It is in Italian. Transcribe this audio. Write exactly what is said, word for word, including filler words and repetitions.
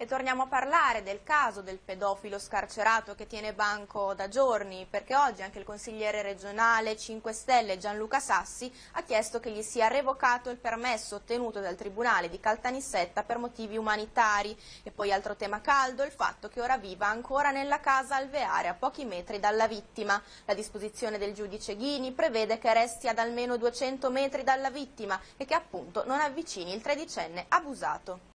E torniamo a parlare del caso del pedofilo scarcerato che tiene banco da giorni, perché oggi anche il consigliere regionale cinque Stelle Gianluca Sassi ha chiesto che gli sia revocato il permesso ottenuto dal Tribunale di Caltanissetta per motivi umanitari. E poi altro tema caldo, il fatto che ora viva ancora nella casa alveare a pochi metri dalla vittima. La disposizione del giudice Ghini prevede che resti ad almeno duecento metri dalla vittima e che appunto non avvicini il tredicenne abusato.